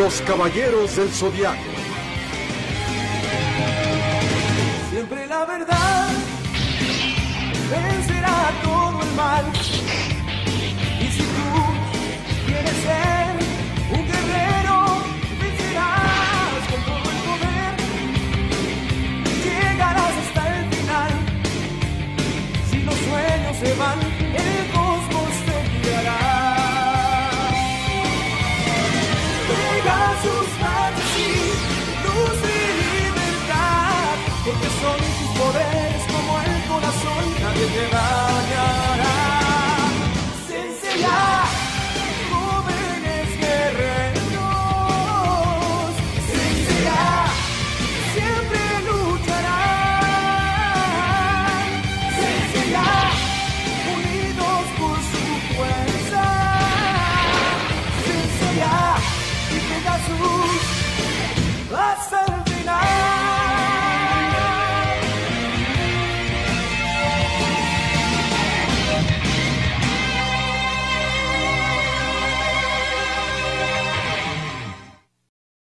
Los Caballeros del Zodiaco. Siempre la verdad vencerá todo el mal. Y si tú quieres ser un guerrero, vencerás con todo el poder. Llegarás hasta el final. Si los sueños se van, el cosmos te guiará. Sus fantasías, luz y libertad, porque son tus poderes como el corazón, nadie te da.